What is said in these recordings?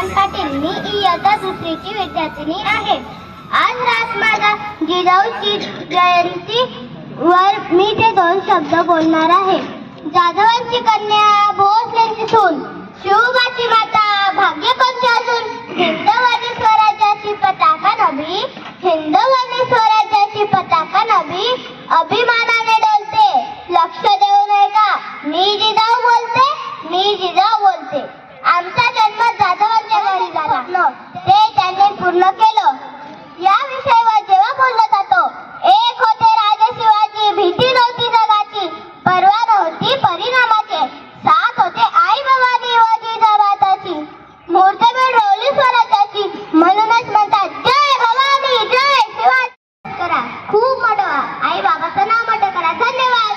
चंद्रकांत पाटील. मी इयत्ता दुसरीची विद्यार्थिनी आहे. आज राजमाता जिजाऊची जयंती वर मी ते 2 शब्द बोलणार आहे. जाधवांची कन्या, भोसलेंची सून, शिवबाची माता, भाग्य कोणते अजून, हिंदवनी स्वराज्याची पताका नभी, हिंदवनी स्वराज्याची पताका नभी, अभिमानाने डोलते. लक्ष देऊ नये का? मी जिजाऊ बोलते, मी जिजाऊ बोलते. आमचा जन्म जाधवांच्या घरी झाला, ते त्यांनी पूर्ण केलं. या विषयावर जेव्हा बोललं जातो, एक होते राजे शिवाजी, भीती नव्हती जगाची, परवा नव्हती परिणामाचे, साथ होते आई भवानी व जिजाबाताची, मुहूर्तमेढ रोवली स्वराज्याची. म्हणूनच म्हणतात जय भवानी जय शिवाजी. करा खूप मोठं, आई बाबाचं नाव मोठं करा. धन्यवाद.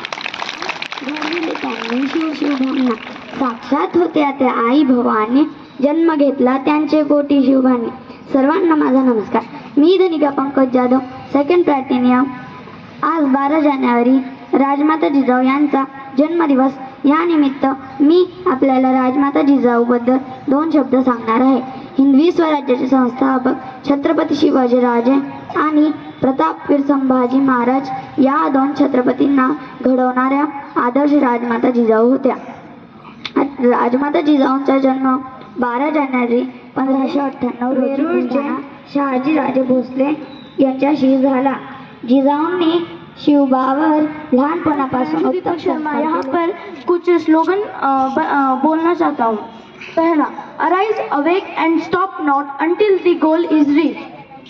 शिवभावना साक्षात होत्या त्या आई भवानी, जन्म घेतला त्यांचे कोटी शिवभानी. सर्वांना माझा नमस्कार. मी धनिका पंकज जाधव, सेकंड प्लॅटिनियम. आज 12 जानेवारी राजमाता जिजाऊ यांचा जन्मदिवस. या निमित्त मी आपल्याला राजमाता जिजाऊबद्दल 2 शब्द सांगणार आहे. हिंदवी स्वराज्याचे संस्थापक छत्रपती शिवाजीराजे आणि प्रतापवीर संभाजी महाराज या 2 छत्रपतींना घडवणाऱ्या आदर्श राजमाता जिजाऊ होत्या. राजमाता जिजाऊंचा जन्म 12 जानेवारी 1598 रोजी शहाजीराजे भोसले यांच्याशी झाला. जिजाऊंनी शिवबावर लहानपणापासून यहाँ पर कुछ स्लोगन बोलना चाहता हूँ. पहला, arise awake and stop not until the goal is reach.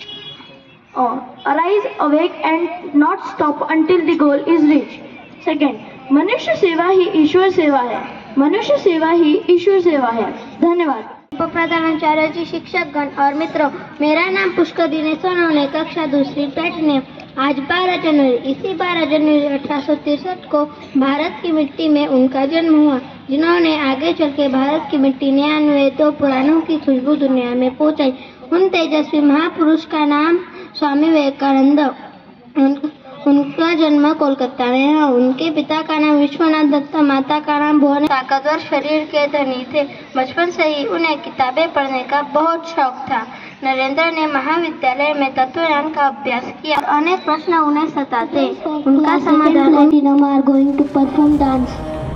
Arise awake and not stop until the goal is reach. Second, मनुष्य सेवा ही ईश्वर सेवा है. मनुष्य सेवा ही ईश्वर सेवा है. धन्यवाद. उपप्रधानाचार्य, शिक्षक गण और मित्रों, मेरा नाम पुष्कर दिनेश सोनवणे, कक्षा दूसरी प्लैटिनम. आज 12 जनवरी, इसी 12 जनवरी 1863 को भारत की मिट्टी में उनका जन्म हुआ, जिन्होंने आगे चल के भारत की मिट्टी 99 तो पुराणों की खुशबू दुनिया में पहुंचाई. उन तेजस्वी महापुरुष का नाम स्वामी विवेकानंद. उनका जन्म कोलकाता में है. उनके पिता का नाम विश्वनाथ दत्त, माता का नाम भुवन. ताकतवर शरीर के धनी थे. बचपन से ही उन्हें किताबें पढ़ने का बहुत शौक था. नरेंद्र ने महाविद्यालय में तत्वज्ञान का अभ्यास किया. अनेक प्रश्न उन्हें सताते. उनका समाधान are going to perform dance.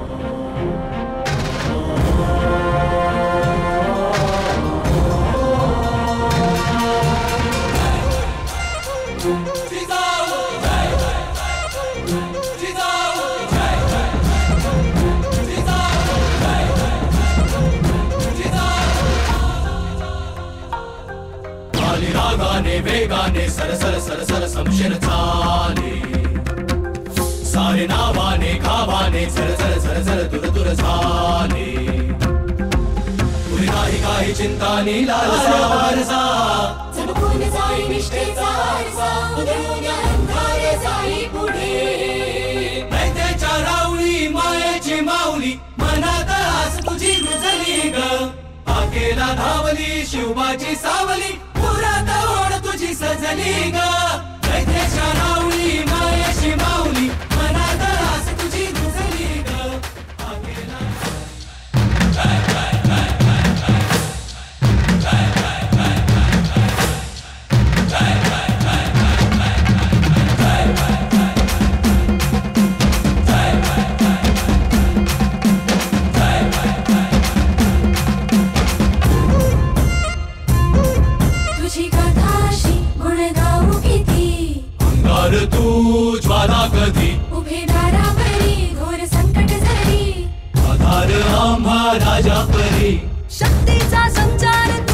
रागाने वेगाने सर सर सर सर समशीर चाले, सारे नावाने घावाने झर झर झर झर दूर दूर झाले. पुढे नाही काही चिंता नि लालसा वारसा, चमकून जाई निष्ठेचा आरसा, उधळून अंधार जाई पुढे. नैतेच्या राऊळी मायेची माऊली, मनात आस तुझी रुजली ग. आकेला धावली शिवबाची सावली, पुरात ओढ तुझी सजली ग. नैतेच्या राऊळी मायेची माऊली, मनात आस तुझी रुजली ग. आकेला जय जय जय जय जय जय जय जय जय तू ज्वाला कधी उभे दारावरी घोर संकट झाली, आधार आम्हा राजा परी. शक्तीचा संचार